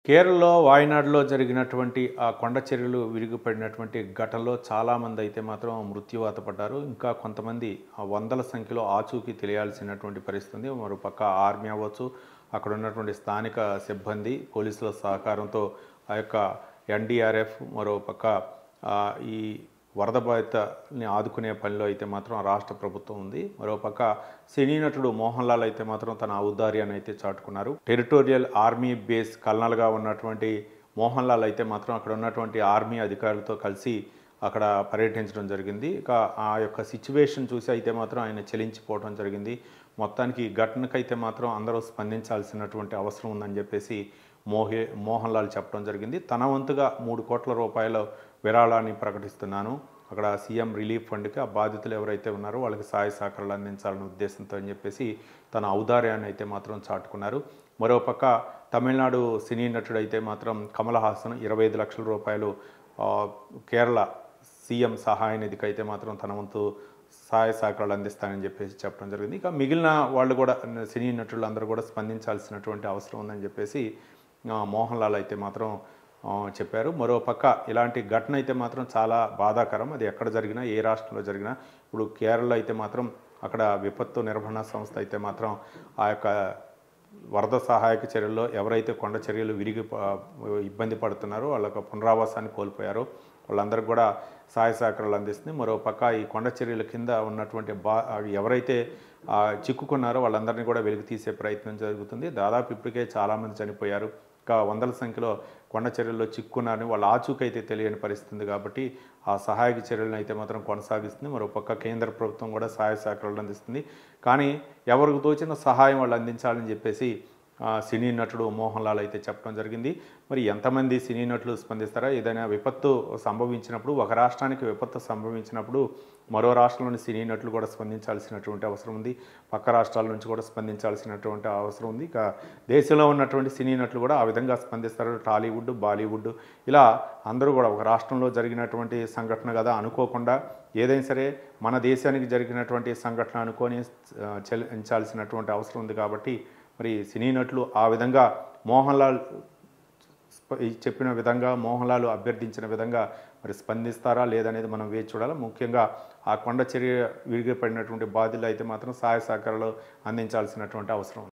కేరళలో వాయనాడులో జరిగినటువంటి ఆ కొండ చర్యలు విరిగిపడినటువంటి ఘటనలో చాలామంది అయితే మాత్రం మృత్యువాత పడ్డారు. ఇంకా కొంతమంది వందల సంఖ్యలో ఆచూకీ తెలియాల్సినటువంటి పరిస్థితి ఉంది. మరోపక్క ఆర్మీ అవ్వచ్చు, అక్కడ ఉన్నటువంటి స్థానిక సిబ్బంది, పోలీసుల సహకారంతో ఆ యొక్క ఎన్డీఆర్ఎఫ్ మరోపక్క ఈ వరద బాధితుల్ని ఆదుకునే పనిలో అయితే మాత్రం రాష్ట్ర ప్రభుత్వం ఉంది. మరోపక్క సినీ నటుడు మోహన్ లాల్ అయితే మాత్రం తన ఔదార్యాన్ని అయితే చాటుకున్నారు. టెరిటోరియల్ ఆర్మీ బేస్ కల్నల్గా ఉన్నటువంటి మోహన్ లాల్ అయితే మాత్రం అక్కడ ఉన్నటువంటి ఆర్మీ అధికారులతో కలిసి అక్కడ పర్యటించడం జరిగింది. ఇక ఆ యొక్క సిచ్యువేషన్ చూసి అయితే మాత్రం ఆయన చెలించిపోవడం జరిగింది. మొత్తానికి ఈ ఘటనకైతే మాత్రం అందరూ స్పందించాల్సినటువంటి అవసరం ఉందని చెప్పేసి మోహన్ లాల్ చెప్పడం జరిగింది. తన వంతుగా 3 కోట్ల రూపాయల విరాళాన్ని ప్రకటిస్తున్నాను. అక్కడ సీఎం రిలీఫ్ ఫండ్కి ఆ బాధితులు ఎవరైతే ఉన్నారో వాళ్ళకి సహాయ సహకారాలు అందించాలనే ఉద్దేశంతో అని చెప్పేసి తన ఔదార్యాన్ని అయితే మాత్రం చాటుకున్నారు. మరోపక్క తమిళనాడు సినీ నటుడు అయితే మాత్రం కమల్ హాసన్ 25 లక్షల రూపాయలు కేరళ సీఎం సహాయ నిధికి అయితే మాత్రం తన వంతు సహాయ సహకారాలు అందిస్తానని చెప్పేసి చెప్పడం జరిగింది. ఇక మిగిలిన వాళ్ళు కూడా సినీ నటులు అందరూ కూడా స్పందించాల్సినటువంటి అవసరం ఉందని చెప్పేసి మోహన్ లాల్ అయితే మాత్రం చెప్పారు. మరోపక్క ఇలాంటి ఘటన అయితే మాత్రం చాలా బాధాకరం. అది ఎక్కడ జరిగినా, ఏ రాష్ట్రంలో జరిగినా. ఇప్పుడు కేరళలో అయితే మాత్రం అక్కడ విపత్తు నిర్వహణ సంస్థ అయితే మాత్రం ఆ యొక్క వరద సహాయక చర్యల్లో ఎవరైతే కొండ చర్యలు ఇబ్బంది పడుతున్నారో వాళ్ళకు పునరావాసాన్ని కోల్పోయారో వాళ్ళందరికీ కూడా సహాయ సహకారాలు అందిస్తుంది. మరోపక్క ఈ కొండ చర్యల కింద ఉన్నటువంటి ఎవరైతే చిక్కుకున్నారో వాళ్ళందరినీ కూడా వెలికి తీసే ప్రయత్నం జరుగుతుంది. దాదాపు ఇప్పటికే చాలామంది చనిపోయారు. ఇంకా వందల సంఖ్యలో కొండ చర్యల్లో చిక్కున్నారని వాళ్ళ ఆచూకీ అయితే తెలియని పరిస్థితుంది. కాబట్టి ఆ సహాయక చర్యలను అయితే మాత్రం కొనసాగిస్తుంది. మరోపక్క కేంద్ర ప్రభుత్వం కూడా సహాయ సహకారాలు అందిస్తుంది. కానీ ఎవరికి తోచిన సహాయం వాళ్ళు అందించాలని చెప్పేసి సినీ నటుడు మోహన్ లాల్ అయితే చెప్పడం జరిగింది. మరి ఎంతమంది సినీ నటులు స్పందిస్తారా? ఏదైనా విపత్తు సంభవించినప్పుడు, ఒక రాష్ట్రానికి విపత్తు సంభవించినప్పుడు మరో రాష్ట్రంలోని సినీ నటులు కూడా స్పందించాల్సినటువంటి అవసరం ఉంది. పక్క రాష్ట్రాల నుంచి కూడా స్పందించాల్సినటువంటి అవసరం ఉంది. ఇక దేశంలో ఉన్నటువంటి సినీ నటులు కూడా ఆ విధంగా స్పందిస్తారు. టాలీవుడ్, బాలీవుడ్ ఇలా అందరూ కూడా ఒక రాష్ట్రంలో జరిగినటువంటి సంఘటన కదా అనుకోకుండా ఏదైనా సరే మన దేశానికి జరిగినటువంటి సంఘటన అనుకొని చెల్లించాల్సినటువంటి అవసరం ఉంది. కాబట్టి మరి సినీ నటులు ఆ విధంగా మోహన్ లాల్ చెప్పిన విధంగా, మోహన్ లాల్ అభ్యర్థించిన విధంగా మరి స్పందిస్తారా లేదనేది మనం వేచి చూడాలి. ముఖ్యంగా ఆ కొండ చర్య విరిగిపడినటువంటి బాధితులు అయితే మాత్రం సహాయ సహకారాలు అందించాల్సినటువంటి అవసరం ఉంది.